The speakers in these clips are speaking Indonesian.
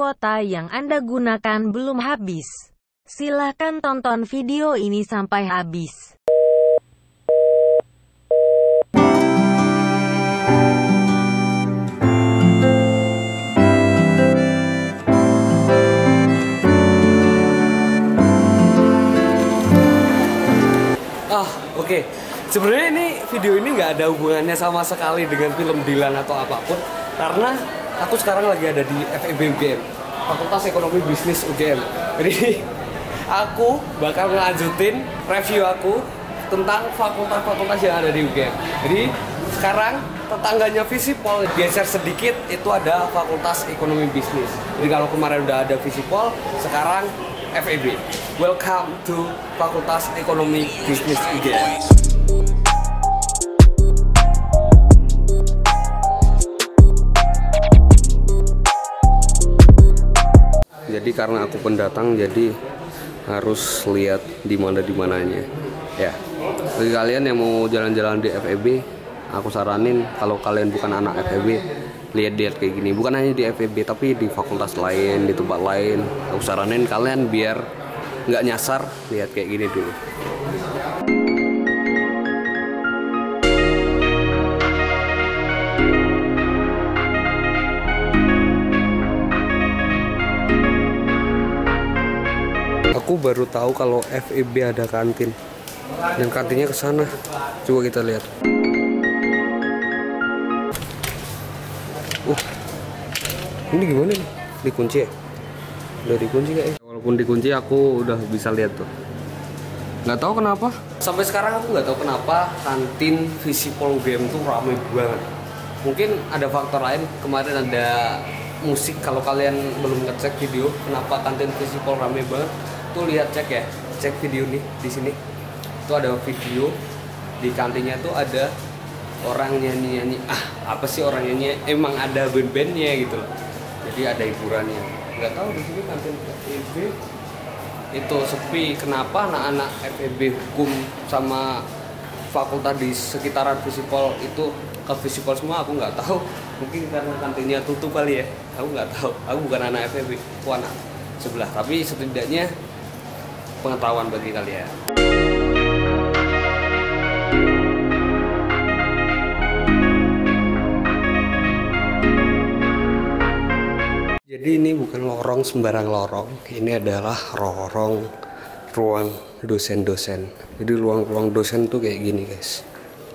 kuota yang Anda gunakan belum habis. Silahkan tonton video ini sampai habis. Oke. Sebenarnya video ini nggak ada hubungannya sama sekali dengan film Dilan atau apapun, karena aku sekarang lagi ada di FEB UGM, Fakultas Ekonomi Bisnis UGM. Jadi aku bakal ngelanjutin review aku tentang fakultas-fakultas yang ada di UGM. Jadi sekarang tetangganya Visipol geser sedikit, itu ada Fakultas Ekonomi Bisnis. Jadi kalau kemarin udah ada Visipol, sekarang FEB. Welcome to Fakultas Ekonomi Bisnis UGM. Jadi karena aku pendatang, jadi harus lihat di mananya. Ya, bagi kalian yang mau jalan-jalan di FEB, aku saranin kalau kalian bukan anak FEB, lihat kayak gini. Bukan hanya di FEB, tapi di fakultas lain, di tempat lain. Aku saranin kalian biar nggak nyasar, lihat kayak gini dulu. Aku baru tahu kalau FEB ada kantin, dan kantinnya ke sana. Coba kita lihat. Ini gimana nih? Dikunci ya? Udah dikunci nggak ya? Walaupun dikunci, aku udah bisa lihat tuh. Nggak tahu kenapa. Sampai sekarang aku nggak tahu kenapa kantin Visipol UGM tuh ramai banget. Mungkin ada faktor lain. Kemarin ada musik. Kalau kalian belum ngecek video kenapa kantin Visipol ramai banget, tuh lihat, cek video nih di sini. Itu ada video di kantinnya tuh ada orang nyanyi. Apa sih orang nyanyi? Emang ada band-bandnya gitu loh. Jadi ada hiburannya. Nggak tahu di sini kantin FEB itu sepi. Kenapa anak-anak FEB hukum sama fakultas di sekitaran Visipol itu ke Visipol semua? Aku nggak tahu. Mungkin karena kantinnya tutup kali ya. Aku nggak tahu. Aku bukan anak FEB. Aku anak sebelah. Tapi setidaknya pengetahuan bagi kalian. Jadi ini bukan lorong sembarang lorong. Ini adalah ruang dosen-dosen. Jadi ruang dosen tuh kayak gini, guys.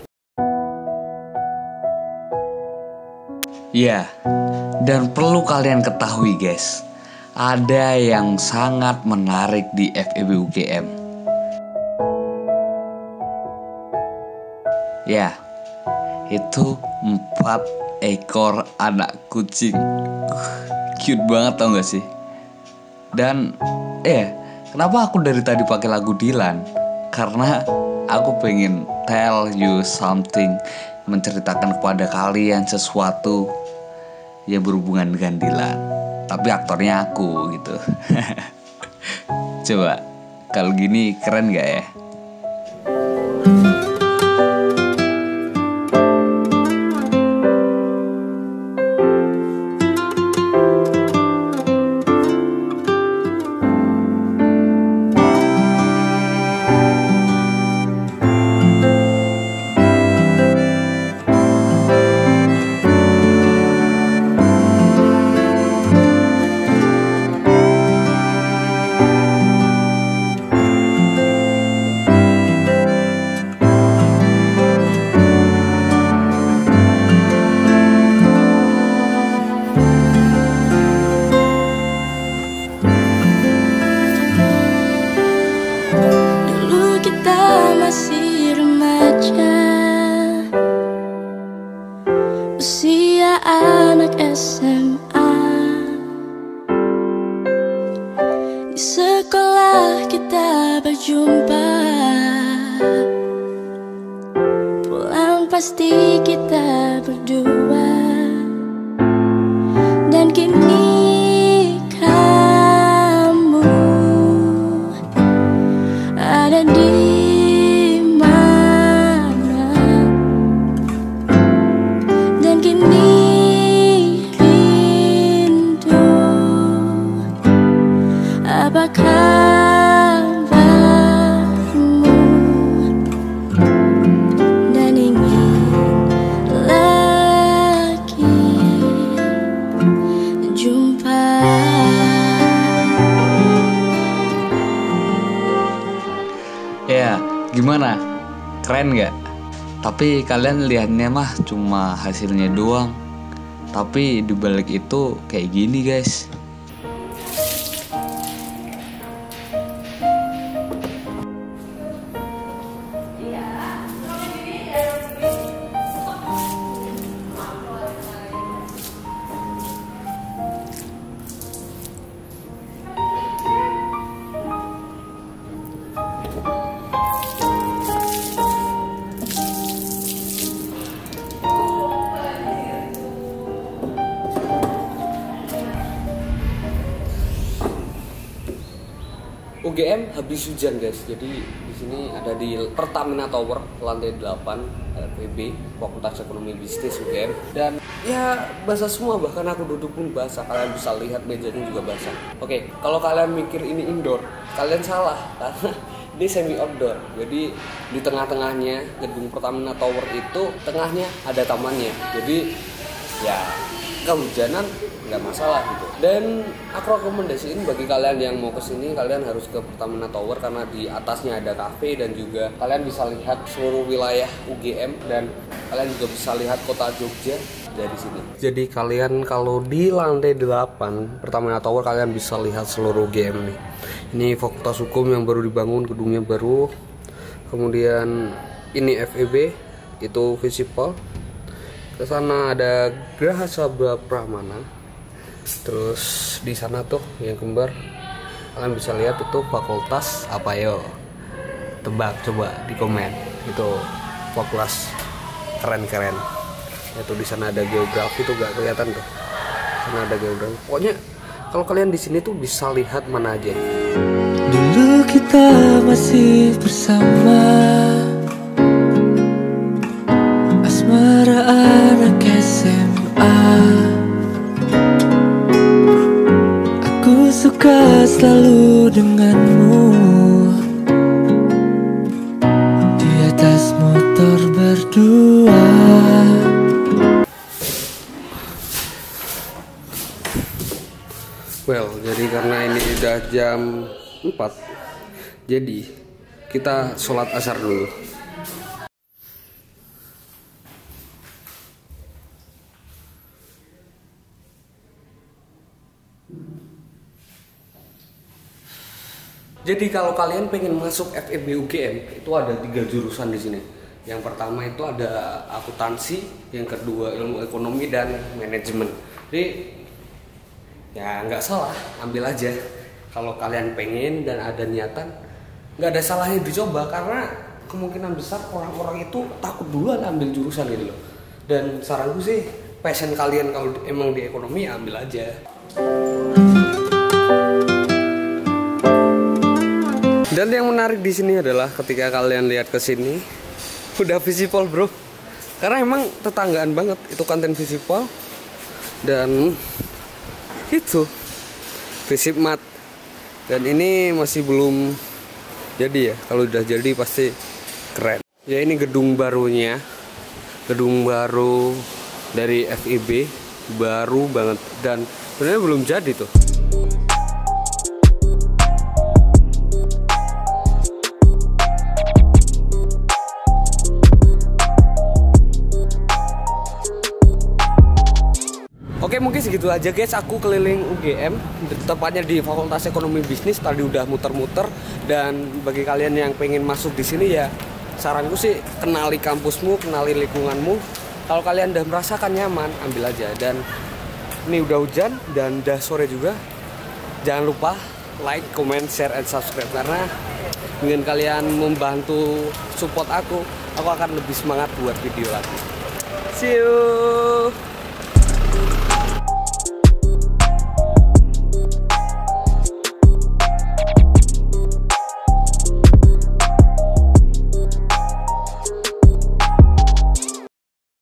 Ya, dan perlu kalian ketahui, guys, ada yang sangat menarik di FEB UGM. Ya, itu 4 ekor anak kucing. Cute banget, tau gak sih? Dan kenapa aku dari tadi pakai lagu Dilan? Karena aku pengen tell you something, menceritakan kepada kalian sesuatu yang berhubungan dengan Dilan. Tapi aktornya aku gitu. Coba, kalau gini keren gak ya? Masih remaja, usia anak SMA. Di sekolah kita berjumpa, pulang pasti kita berdua. Dan kini kamu ada di kini rindu Gimana? Keren nggak? Tapi kalian lihatnya mah cuma hasilnya doang. Tapi dibalik itu kayak gini guys. UGM habis hujan guys, jadi di sini ada di Pertamina Tower lantai 8 FEB Fakultas Ekonomi Bisnis UGM, dan ya basah semua, bahkan aku duduk pun basah. Kalian bisa lihat mejanya juga basah. Oke, kalau kalian mikir ini indoor, kalian salah karena ini semi outdoor. Jadi di tengah-tengahnya gedung Pertamina Tower itu tengahnya ada tamannya, jadi ya kehujanan nggak masalah gitu. Dan aku rekomendasiin bagi kalian yang mau kesini, kalian harus ke Pertamina Tower karena di atasnya ada kafe dan juga kalian bisa lihat seluruh wilayah UGM dan kalian juga bisa lihat kota Jogja dari sini. Jadi kalian kalau di lantai 8 Pertamina Tower kalian bisa lihat seluruh UGM nih. Ini Fakultas Hukum yang baru dibangun, gedungnya baru. Kemudian ini FEB, itu Visipol. Ke sana ada Geraha Sabda Pramana. Terus di sana tuh yang kembar, kalian bisa lihat itu fakultas apa yo? Tebak coba di komen. Itu fakultas keren-keren. Itu di sana ada geografi tuh gak kelihatan tuh. Sana ada geografi. Pokoknya kalau kalian di sini tuh bisa lihat mana aja. Dulu kita masih bersama, asmara anak SMA. Aku suka selalu denganmu di atas motor berdua. Well, jadi karena ini udah jam 4, jadi kita sholat asar dulu. Jadi kalau kalian pengen masuk FEB UGM itu ada 3 jurusan di sini. Yang pertama itu ada akuntansi, yang kedua ilmu ekonomi dan manajemen. Jadi ya nggak salah, ambil aja. Kalau kalian pengen dan ada niatan, nggak ada salahnya dicoba karena kemungkinan besar orang-orang itu takut duluan ambil jurusan gitu loh. Dan saranku sih, passion kalian kalau emang di ekonomi ambil aja. Dan yang menarik di sini adalah ketika kalian lihat ke sini, udah Visipol bro. Karena emang tetanggaan banget itu kantin Visipol. Dan itu Visipmat. Dan ini masih belum jadi ya. Kalau udah jadi pasti keren. Ya ini gedung barunya. Gedung baru dari FEB, baru banget dan sebenarnya belum jadi tuh. Oke, mungkin segitu aja guys, aku keliling UGM, tepatnya di Fakultas Ekonomi Bisnis. Tadi udah muter-muter, dan bagi kalian yang pengen masuk di sini ya saranku sih kenali kampusmu, kenali lingkunganmu. Kalau kalian udah merasakan nyaman, ambil aja. Dan ini udah hujan dan udah sore juga. Jangan lupa like, comment, share, and subscribe karena dengan kalian membantu support aku akan lebih semangat buat video lagi. See you.